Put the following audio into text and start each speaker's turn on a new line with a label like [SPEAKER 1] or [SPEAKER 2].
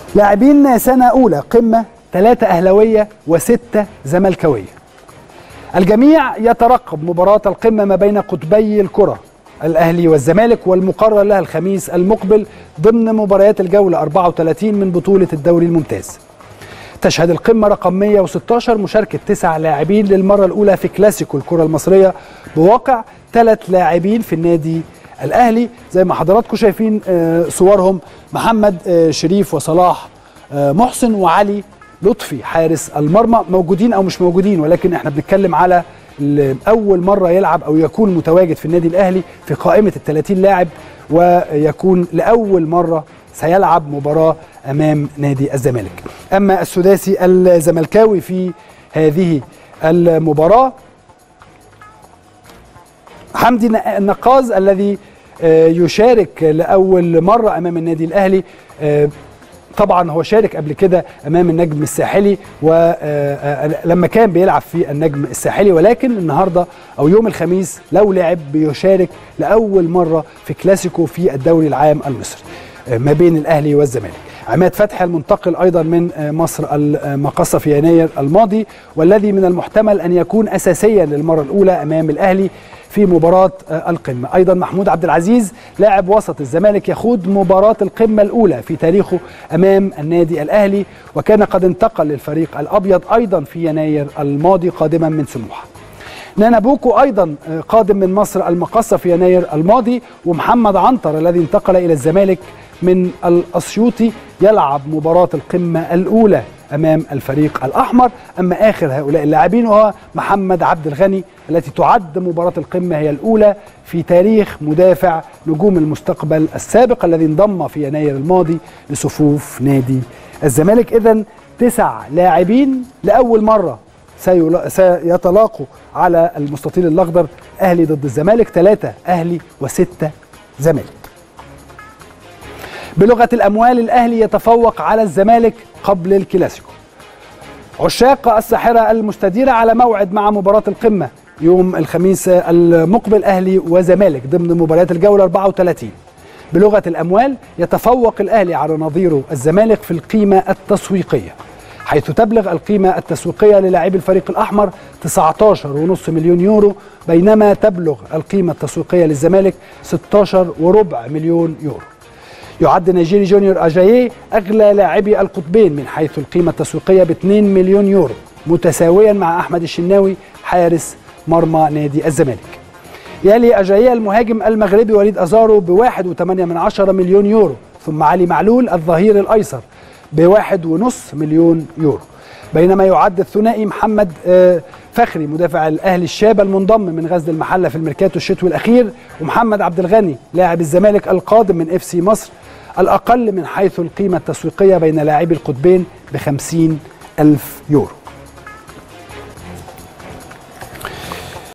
[SPEAKER 1] لاعبين سنة أولى قمة، 3 أهلاوية و6 زملكاوية. الجميع يترقب مباراة القمة ما بين قطبي الكرة الأهلي والزمالك، والمقرر لها الخميس المقبل ضمن مباريات الجولة 34 من بطولة الدوري الممتاز. تشهد القمة رقم 116 مشاركة 9 لاعبين للمرة الأولى في كلاسيكو الكرة المصرية، بواقع 3 لاعبين في النادي الأهلي زي ما حضراتكم شايفين صورهم: محمد شريف وصلاح محسن وعلي لطفي حارس المرمى. موجودين أو مش موجودين، ولكن احنا بنتكلم على أول مرة يلعب أو يكون متواجد في النادي الأهلي في قائمة ال30 لاعب، ويكون لأول مرة سيلعب مباراة أمام نادي الزمالك. أما السداسي الزملكاوي في هذه المباراة حمدي النقاز الذي يشارك لأول مرة أمام النادي الأهلي. طبعا هو شارك قبل كده أمام النجم الساحلي ولما كان بيلعب في النجم الساحلي، ولكن النهاردة أو يوم الخميس لو لعب بيشارك لأول مرة في كلاسيكو في الدوري العام المصري ما بين الأهلي والزمالك. عماد فتحي المنتقل أيضا من مصر المقصة في يناير الماضي، والذي من المحتمل أن يكون أساسيا للمرة الأولى أمام الأهلي في مباراة القمة. أيضا محمود عبد العزيز لاعب وسط الزمالك يخوض مباراة القمة الأولى في تاريخه أمام النادي الأهلي، وكان قد انتقل للفريق الأبيض أيضا في يناير الماضي قادما من سموحة. نانا بوكو أيضا قادم من مصر المقصة في يناير الماضي، ومحمد عنتر الذي انتقل إلى الزمالك من الأسيوطي يلعب مباراة القمة الأولى أمام الفريق الأحمر. أما آخر هؤلاء اللاعبين وهو محمد عبد الغني التي تعد مباراة القمة هي الأولى في تاريخ مدافع نجوم المستقبل السابق الذي انضم في يناير الماضي لصفوف نادي الزمالك. إذن 9 لاعبين لأول مرة سيتلاقوا على المستطيل الأخضر، أهلي ضد الزمالك، 3 أهلي و6 زمالك. بلغة الأموال الأهلي يتفوق على الزمالك قبل الكلاسيكو. عشاق الساحرة المستديرة على موعد مع مباراة القمة يوم الخميس المقبل، أهلي وزمالك ضمن مباريات الجولة 34. بلغة الأموال يتفوق الأهلي على نظيره الزمالك في القيمة التسويقية، حيث تبلغ القيمة التسويقية للاعبي الفريق الأحمر 19.5 مليون يورو، بينما تبلغ القيمة التسويقية للزمالك 16.4 مليون يورو. يعد نيجيري جونيور أجاييه أغلى لاعبي القطبين من حيث القيمة التسويقية ب2 مليون يورو، متساويا مع أحمد الشناوي حارس مرمى نادي الزمالك. يلي أجاييه المهاجم المغربي وليد أزارو ب1.8 مليون يورو، ثم علي معلول الظهير الأيسر ب1.5 مليون يورو. بينما يعد الثنائي محمد فخري مدافع الأهلي الشاب المنضم من غزل المحلة في الميركاتو الشتوي الأخير، ومحمد عبد الغني لاعب الزمالك القادم من FC مصر الأقل من حيث القيمة التسويقية بين لاعبي القطبين ب50,000 يورو.